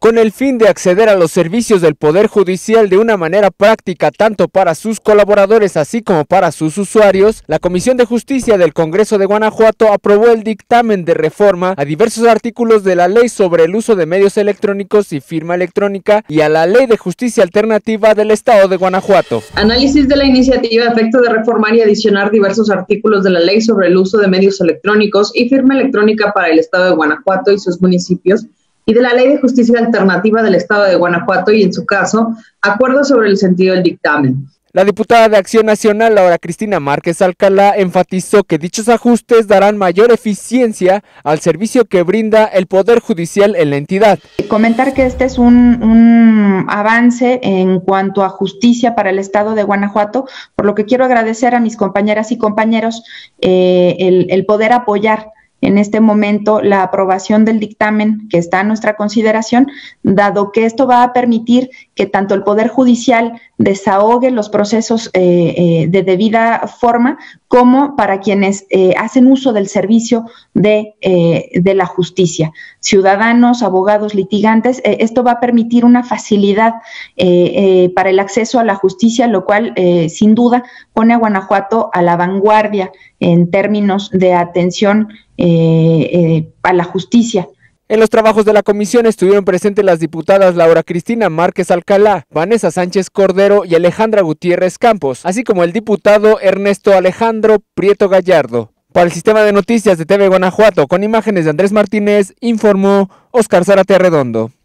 Con el fin de acceder a los servicios del Poder Judicial de una manera práctica tanto para sus colaboradores así como para sus usuarios, la Comisión de Justicia del Congreso de Guanajuato aprobó el dictamen de reforma a diversos artículos de la Ley sobre el uso de medios electrónicos y firma electrónica y a la Ley de Justicia Alternativa del Estado de Guanajuato. Análisis de la iniciativa a efecto de reformar y adicionar diversos artículos de la Ley sobre el uso de medios electrónicos y firma electrónica para el Estado de Guanajuato y sus municipios, y de la Ley de Justicia Alternativa del Estado de Guanajuato y, en su caso, acuerdo sobre el sentido del dictamen. La diputada de Acción Nacional, Laura Cristina Márquez Alcalá, enfatizó que dichos ajustes darán mayor eficiencia al servicio que brinda el Poder Judicial en la entidad. Comentar que este es un avance en cuanto a justicia para el Estado de Guanajuato, por lo que quiero agradecer a mis compañeras y compañeros el poder apoyar en este momento la aprobación del dictamen que está a nuestra consideración, dado que esto va a permitir que tanto el Poder Judicial desahogue los procesos de debida forma, como para quienes hacen uso del servicio de la justicia. Ciudadanos, abogados, litigantes, esto va a permitir una facilidad para el acceso a la justicia, lo cual sin duda pone a Guanajuato a la vanguardia en términos de atención a la justicia. En los trabajos de la comisión estuvieron presentes las diputadas Laura Cristina Márquez Alcalá, Vanessa Sánchez Cordero y Alejandra Gutiérrez Campos, así como el diputado Ernesto Alejandro Prieto Gallardo. Para el Sistema de Noticias de TV Guanajuato, con imágenes de Andrés Martínez, informó Oscar Zárate Arredondo.